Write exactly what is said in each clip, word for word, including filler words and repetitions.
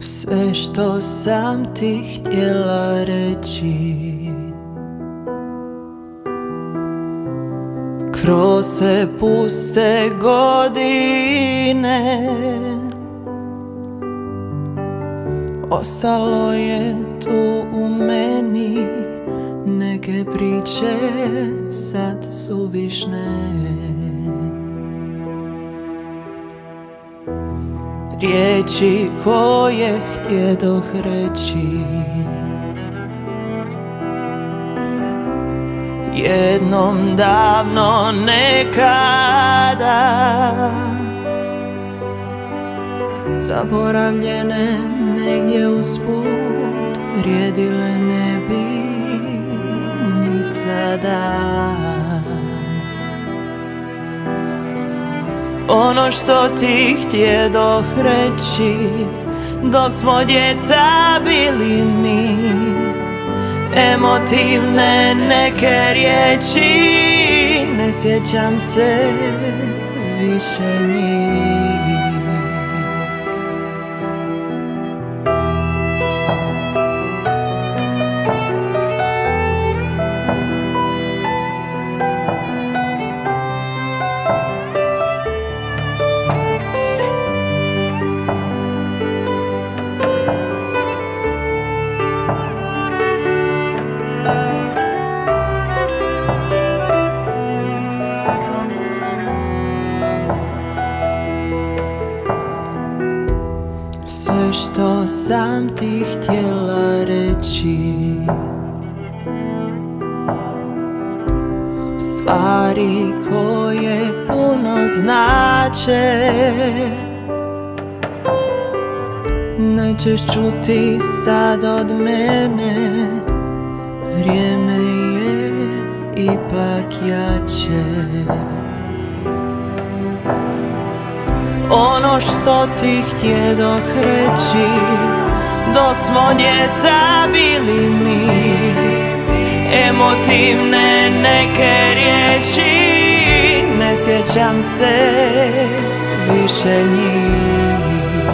Sve što sam ti htjela reći kroz sve puste godine ostalo je tu u meni. Neke priče sad su višne, riječi koje htjedoh reći jednom davno nekada, zaboravljene negdje usput, vrijedile ne bi ni sada. Ono što ti htjedoh reći dok smo djeca bili mi, emotivne neke riječi, ne sjećam se više njih. Sve što sam ti htjela reći, stvari koje puno znače, nećeš čuti sad od mene. Vrijeme je ipak jače. Ono što ti htjedoh reći dok smo djeca bili mi, emotivne neke riječi, ne sjećam se više njih.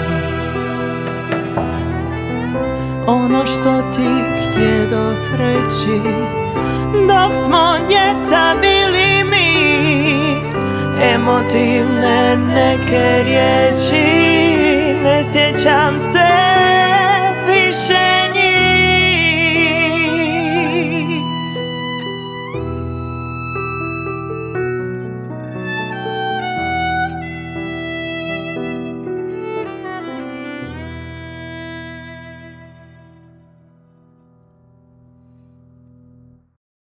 Ono što ti htjedoh reći dok smo djeca bili mi, emotivne neke riječi, ne sjećam se